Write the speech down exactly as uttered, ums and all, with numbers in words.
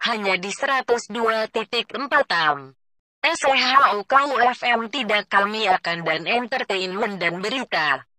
hanya di seratus dua titik empat A M. S C H O K U F M tidak, kami akan dan entertainment dan berita.